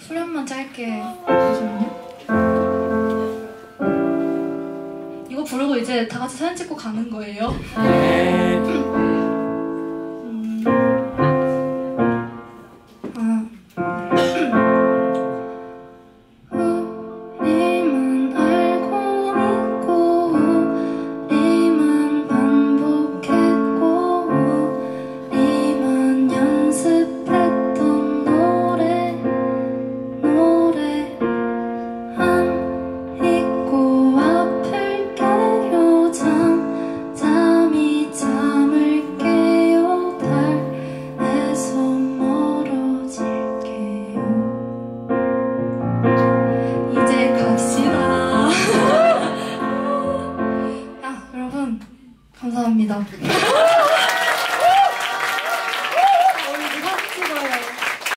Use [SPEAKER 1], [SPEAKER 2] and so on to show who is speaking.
[SPEAKER 1] 후렴만 짧게 잠시만요. 이거 부르고 이제 다 같이 사진 찍고 가는 거예요.
[SPEAKER 2] 네.